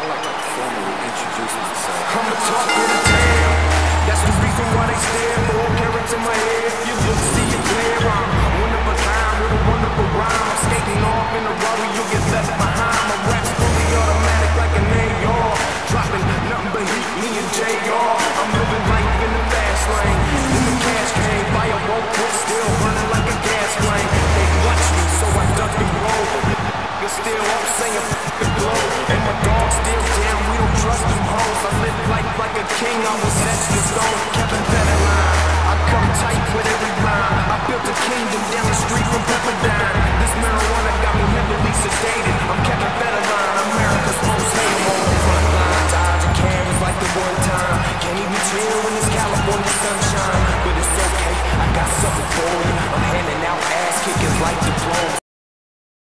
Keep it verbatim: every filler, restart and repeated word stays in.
like to formally introduce myself. I'm a talk of the town. That's the reason why they stare. Four carrots in my head. You look, see it clear. I'm one of a kind with a wonderful rhyme. I'm skating off in a Rari, you'll get left behind. My rap's fully automatic like an A R. Dropping nothing but heat, me and J R. I'm living life in the fast lane. Then the cash came, fire won't quit, still running like a gas flame. They watch me, so I duck and roll. You're still up saying the glow. And my dog still down, we don't trust them hoes. I live life like a king, I was etched in stone. Kevin Federline, I come tight with every rhyme. I built a kingdom down the street from Pepperdine. This marijuana got me heavily